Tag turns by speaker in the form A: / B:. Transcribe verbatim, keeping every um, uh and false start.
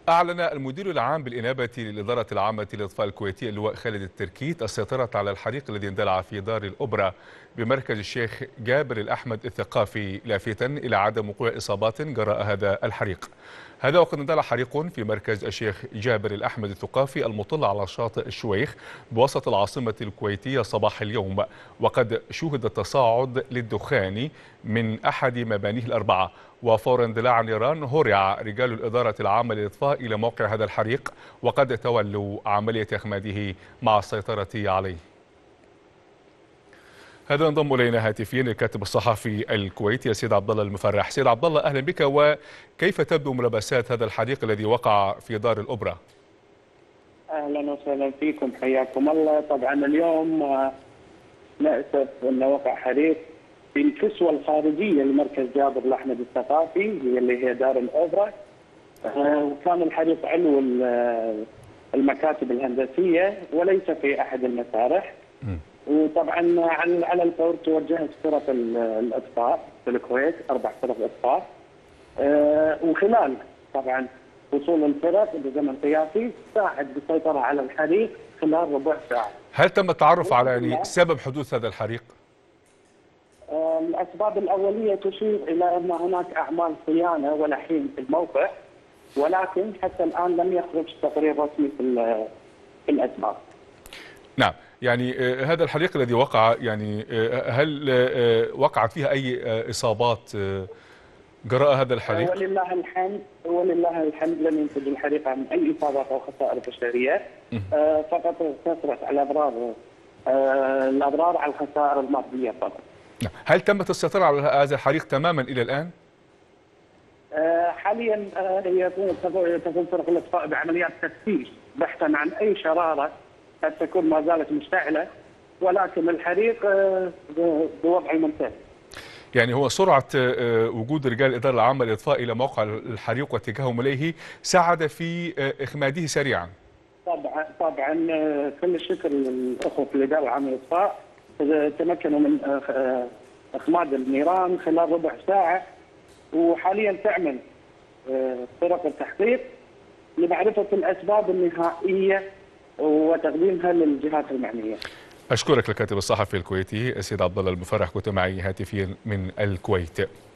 A: أعلن المدير العام بالإنابة للإدارة العامة للإطفاء الكويتية اللواء خالد التركيت السيطرة على الحريق الذي اندلع في دار الأوبرا بمركز الشيخ جابر الأحمد الثقافي، لافتا إلى عدم وقوع إصابات جراء هذا الحريق. هذا وقد اندلع حريق في مركز الشيخ جابر الأحمد الثقافي المطل على شاطئ الشويخ بوسط العاصمة الكويتية صباح اليوم، وقد شوهد التصاعد للدخان من أحد مبانيه الأربعة. وفور اندلاع النيران هرع رجال الإدارة العامة للإطفاء إلى موقع هذا الحريق، وقد تولوا عملية إخماده مع السيطرة عليه. هذا انضم الينا هاتفيا الكاتب الصحفي الكويتي السيد عبد الله المفرح. سيد عبد الله، اهلا بك. وكيف تبدو ملابسات هذا الحريق الذي وقع في دار الأوبرا؟
B: اهلا وسهلا فيكم، حياكم الله. طبعا اليوم نأسف انه وقع حريق في الكسوة الخارجية لمركز جابر الأحمد الثقافي اللي هي دار الأوبرا، وكان الحريق علو المكاتب الهندسية وليس في أحد المسارح. وطبعا على الفور توجهت فرق الإطفاء في الكويت، أربع فرق إطفاء، وخلال طبعا وصول الفرق بزمن قياسي ساعد بالسيطرة على الحريق خلال ربع ساعة.
A: هل تم التعرف على يعني سبب حدوث هذا الحريق؟
B: الأسباب الأولية تشير إلى أن هناك أعمال صيانة ولحين في الموقع، ولكن حتى الآن لم يخرج تقرير رسمي في الأسباب.
A: نعم، يعني هذا الحريق الذي وقع، يعني هل وقعت فيها أي إصابات جراء هذا الحريق؟
B: ولله الحمد ولله الحمد لم ينتج الحريق عن أي إصابات أو خسائر بشرية، فقط اقتصرت على الأضرار الأضرار على الخسائر المادية فقط.
A: هل تمت السيطرة على هذا الحريق تماما إلى الآن؟
B: حاليا هي تقوم فرق الإطفاء بعمليات تفتيش بحثا عن أي شرارة قد تكون ما زالت مشتعلة، ولكن الحريق بوضع منتهي.
A: يعني هو سرعة وجود رجال الإدارة العامة للإطفاء إلى موقع الحريق واتجاههم إليه ساعد في إخماده سريعا.
B: طبعا طبعا كل الشكر للأخوة في الإدارة العامة للإطفاء، تمكنوا من إخماد النيران خلال ربع ساعة، وحاليا تعمل فرق التحقيق لمعرفة الأسباب النهائية وتقديمها للجهات المعنية.
A: أشكرك الكاتب الصحفي الكويتي السيد عبد الله المفرح، كنت معي هاتفيا من الكويت.